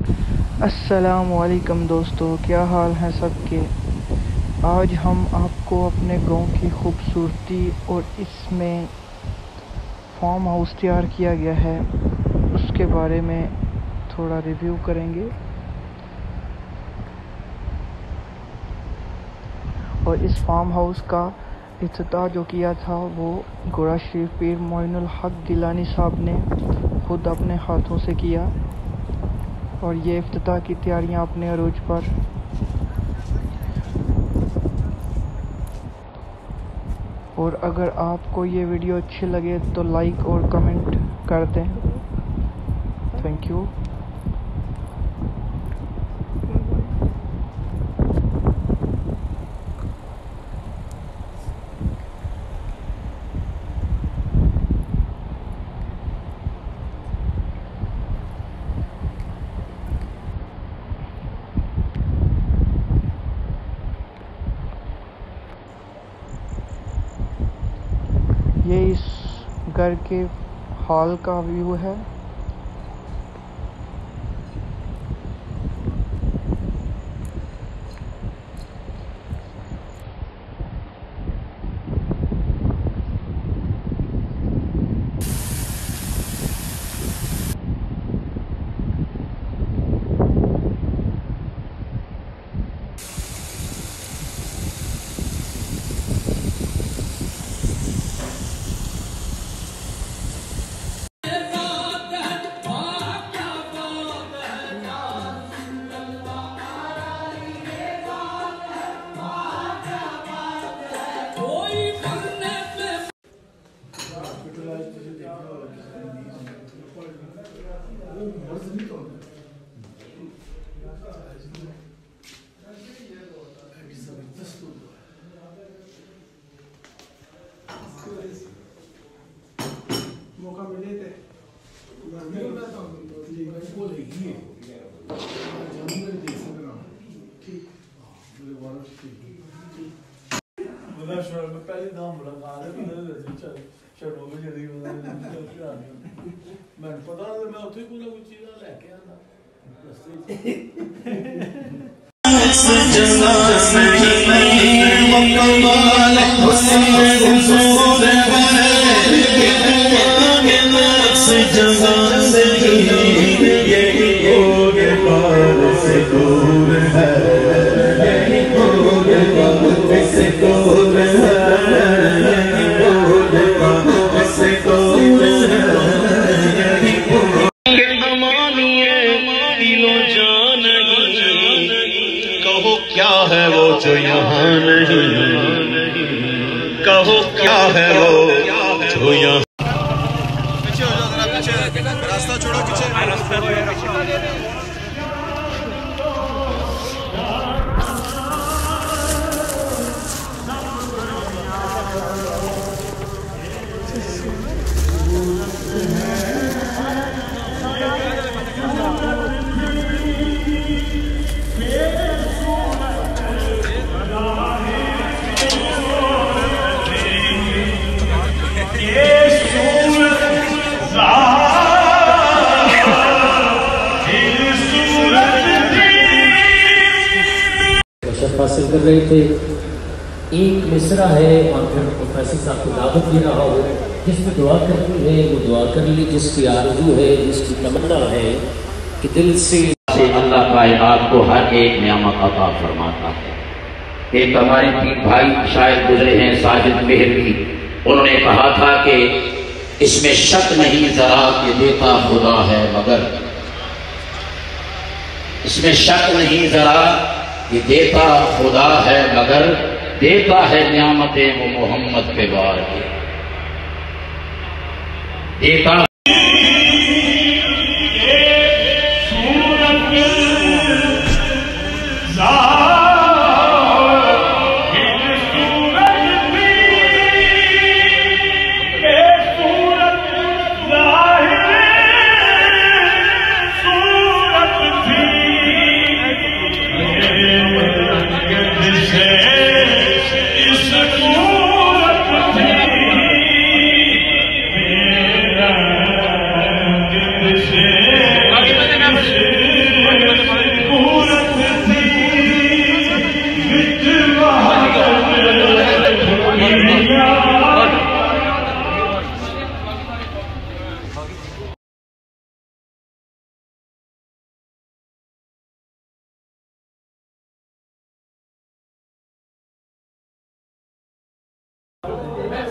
अस्सलामुअलैकुम दोस्तों, क्या हाल हैं सबके। आज हम आपको अपने गांव की खूबसूरती और इसमें फार्म हाउस तैयार किया गया है उसके बारे में थोड़ा रिव्यू करेंगे। और इस फार्म हाउस का इफ्तिताह जो किया था वो गोरा शरीफ पीर मोइनुल हक गिलानी साहब ने खुद अपने हाथों से किया। और ये इफ्तिताह की तैयारियां अपने अरूज पर। और अगर आपको ये वीडियो अच्छी लगे तो लाइक और कमेंट कर दें। Thank you. ये इस घर के हॉल का व्यू है। मौका मिले थे पहले दाम मुलाकात मैं पता मैं उत्थे कोई ना कोई चीज लेके आना क्या है वो जो यहाँ नहीं, कहो क्या है वो जो यहाँ। पीछे हो जाओ जरा, पीछे रास्ता छोड़ो, पीछे रास्ता। हासिल कर रहे थे। एक मिसरा है और फिर प्रोफेसर साहब को दावत दे रहा हो, जिसमें दुआ करनी है वो दुआ कर ली, जिसकी आरज़ू है, जिसकी तमन्ना है कि दिल से अल्लाह कायनात को हर एक नियामत अता फरमाता है। एक हमारे 3 भाई शायद गुजरे हैं, साजिद मेहरवी, उन्होंने कहा था कि इसमें शक नहीं जरा कि देता खुदा है मगर, इसमें शक नहीं जरा कि देता खुदा है मगर, देता है नियामतें वो मोहम्मद पे बार के देता।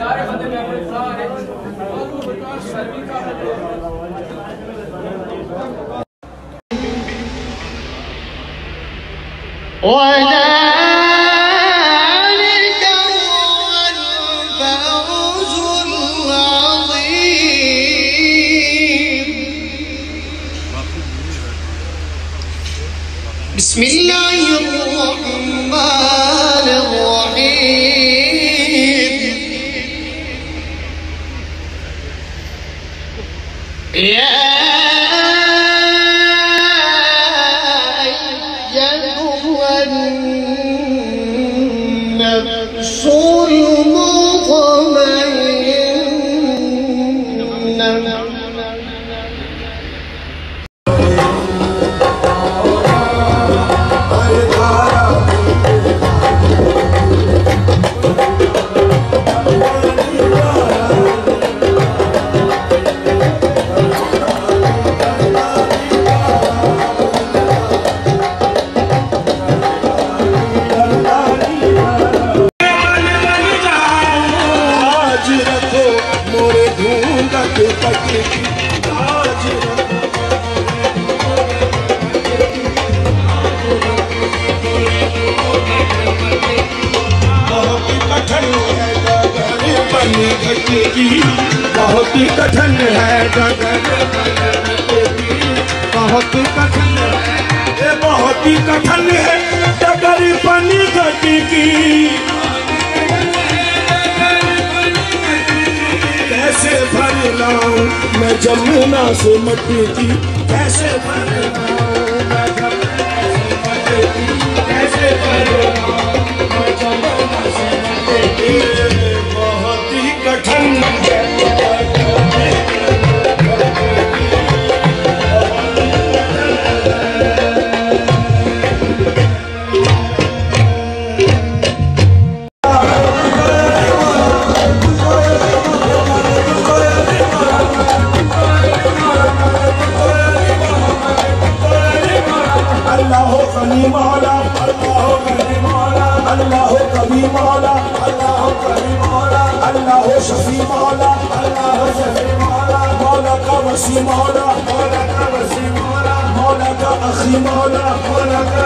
बहुत ही कठिन है बहुत ही कठिन है, ये बहुत ही कठिन है डगर पानी घटी की। कैसे भर लाऊं मैं जमुना से मट्टी की, कैसे भर लाऊं मैं जमुना से मट्टी की, कैसे भर लाऊं मैं जमुना से मट्टी की। बहुत ही कठिन है मौला मौला का वसी मौला मौला का अखी मौला मौला का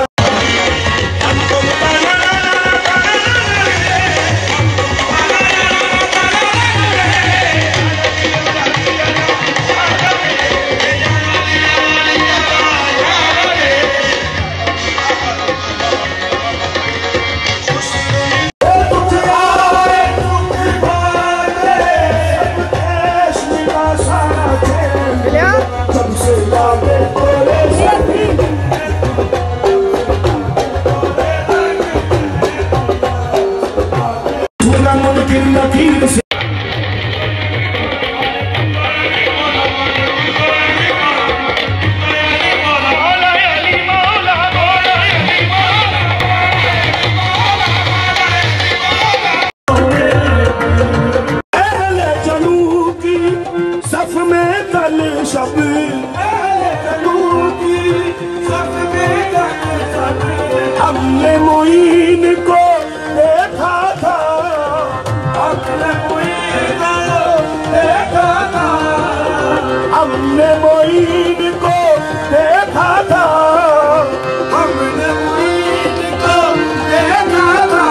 हमने मोइन को देखा था, हमने मोइन को देखा था, हमने मोइन को देखा था, हमने मोइन को देखा था,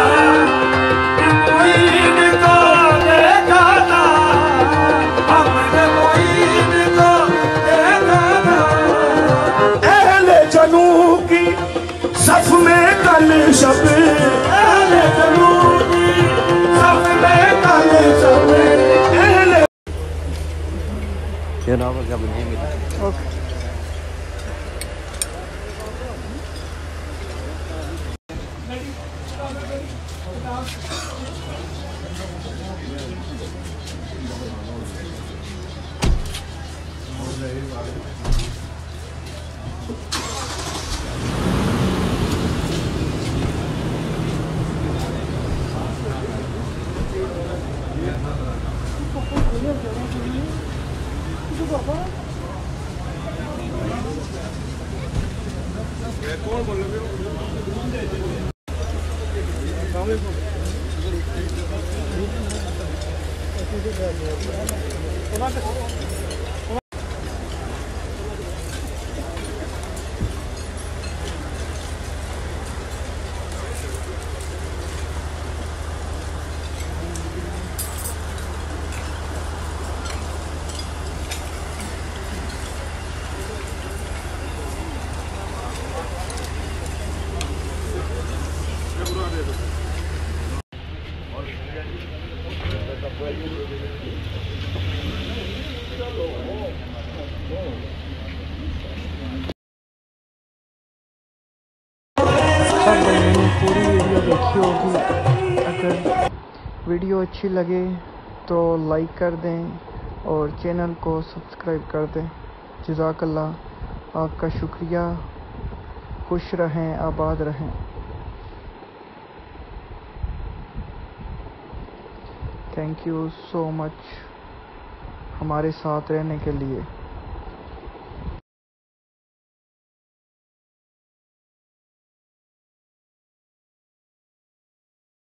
मोइन को देखा था, हमने मोइन को देखा था। अहले जनू की सफ में कल शब, अहले जनू की सफ में कल शब, अहले ये नाम क्या बनेंगे। ओके कौन बोल रहे हो? सब भाई मैंने पूरी वीडियो देखी होगी। अगर वीडियो अच्छी लगे तो लाइक कर दें और चैनल को सब्सक्राइब कर दें। जज़ाकल्लाह, आपका शुक्रिया। खुश रहें, आबाद रहें। थैंक यू सो मच हमारे साथ रहने के लिए।